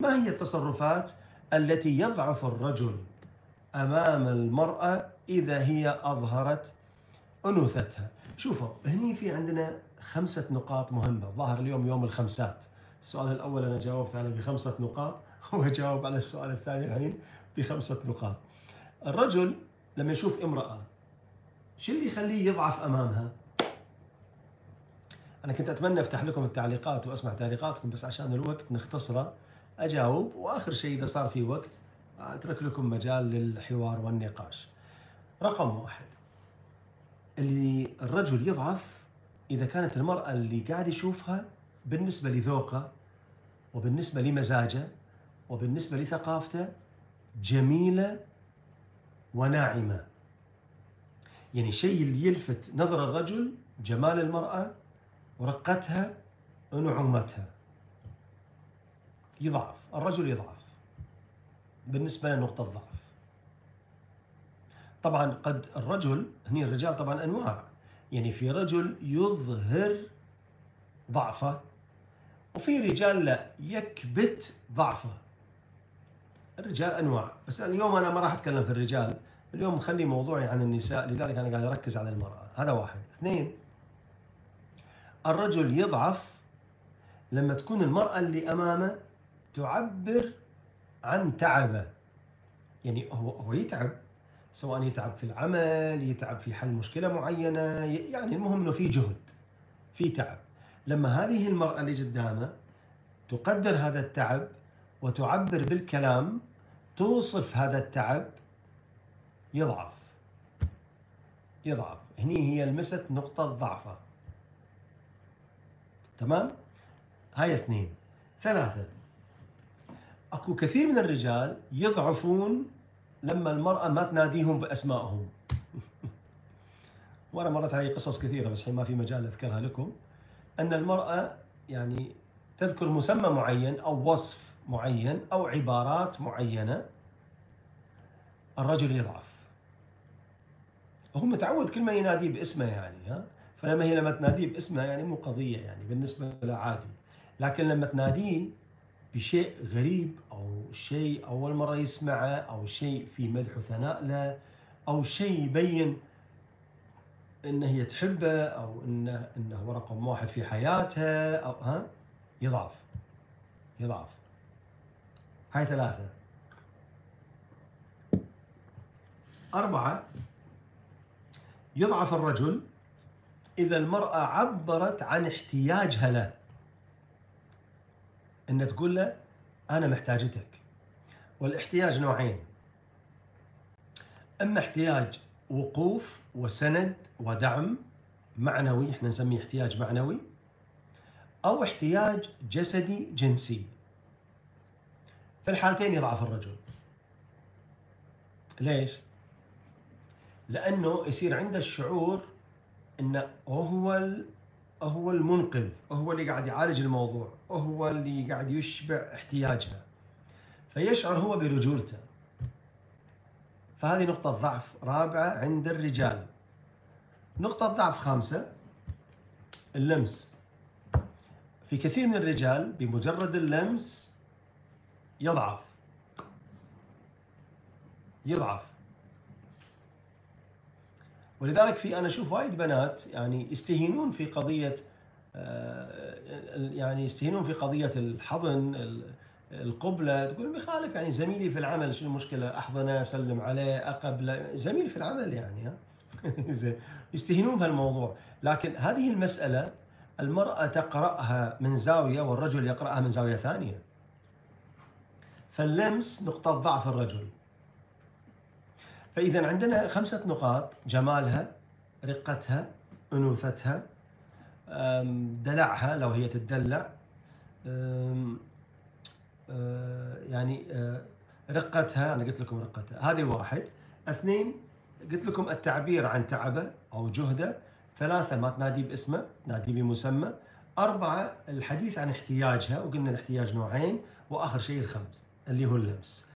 ما هي التصرفات التي يضعف الرجل أمام المرأة إذا هي أظهرت أنوثتها؟ شوفوا هني في عندنا 5 نقاط مهمة. ظاهر اليوم يوم الخمسات. السؤال الأول أنا جاوبت عليه ب5 نقاط وأجاوب على السؤال الثاني الحين ب5 نقاط. الرجل لما يشوف امرأة شو اللي يخليه يضعف أمامها؟ أنا كنت أتمنى أفتح لكم التعليقات وأسمع تعليقاتكم، بس عشان الوقت نختصره أجاوب، وآخر شيء إذا صار في وقت أترك لكم مجال للحوار والنقاش. رقم 1، اللي الرجل يضعف إذا كانت المرأة اللي قاعد يشوفها بالنسبة لذوقه وبالنسبة لمزاجه وبالنسبة لثقافته جميلة وناعمة. يعني الشيء اللي يلفت نظر الرجل جمال المرأة ورقتها ونعومتها. يضعف الرجل، يضعف بالنسبة لنقطة ضعف. طبعا قد الرجل، هني الرجال طبعا أنواع، يعني في رجل يظهر ضعفه وفي رجال لا يكبت ضعفه. الرجال أنواع، بس اليوم أنا ما راح أتكلم في الرجال، اليوم مخلي موضوعي عن النساء، لذلك أنا قاعد أركز على المرأة. هذا 1. 2، الرجل يضعف لما تكون المرأة اللي أمامه تعبر عن تعبه. يعني هو يتعب، سواء يتعب في العمل، يتعب في حل مشكلة معينة، يعني المهم أنه في جهد، في تعب. لما هذه المرأة اللي قدامه تقدر هذا التعب وتعبر بالكلام، توصف هذا التعب، يضعف. يضعف. هني هي لمست نقطة ضعفه. تمام؟ هاي 2. 3، اكو كثير من الرجال يضعفون لما المرأة ما تناديهم بأسمائهم. وأنا مرت علي قصص كثيرة بس الحين ما في مجال أذكرها لكم. أن المرأة يعني تذكر مسمى معين أو وصف معين أو عبارات معينة، الرجل يضعف. وهو متعود كل ما يناديه باسمه يعني فلما هي لما تناديه باسمه يعني مو قضية، يعني بالنسبة له عادي. لكن لما تناديه بشيء غريب أو شيء أول مرة يسمعه أو شيء في مدح وثناء له أو شيء يبين إن هي تحبه أو إنه هو رقم 1 في حياتها أو يضعف. يضعف. هاي 3. 4، يضعف الرجل إذا المرأة عبرت عن احتياجها له، إن تقول له أنا محتاجتك. والاحتياج نوعين، إما احتياج وقوف وسند ودعم معنوي، احنا نسميه احتياج معنوي، أو احتياج جسدي جنسي. في الحالتين يضعف الرجل. ليش؟ لأنه يصير عنده الشعور إنه هو المنقذ، هو اللي قاعد يعالج الموضوع، هو اللي قاعد يشبع احتياجها، فيشعر هو برجولته. فهذه نقطة ضعف رابعة عند الرجال. نقطة ضعف 5، اللمس. في كثير من الرجال بمجرد اللمس يضعف. يضعف. ولذلك أنا أشوف وايد بنات يعني يستهينون في قضية يستهينون في قضية الحضن، القبلة. تقول بخالف، يعني زميلي في العمل شو المشكلة؟ أحضنه، أسلم عليه، أقبله، زميل في العمل يعني يستهينون بهالموضوع. لكن هذه المسألة المرأة تقرأها من زاوية والرجل يقرأها من زاوية ثانية. فاللمس نقطة ضعف الرجل. فإذا عندنا 5 نقاط: جمالها، رقتها، أنوثتها، دلعها لو هي تدلع، يعني رقتها، أنا قلت لكم رقتها، هذه 1. 2، قلت لكم التعبير عن تعبه أو جهده. 3، ما تنادي باسمه، تنادي بمسمى. 4، الحديث عن احتياجها، وقلنا الاحتياج نوعين. وآخر شيء 5 اللي هو اللمس.